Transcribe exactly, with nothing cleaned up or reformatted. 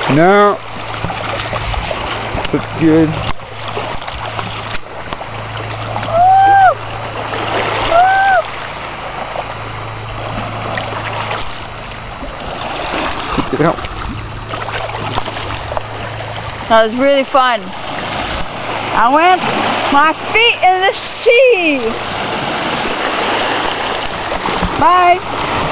No. That's good. Get it out. That was really fun. I went my feet in the sea. Bye.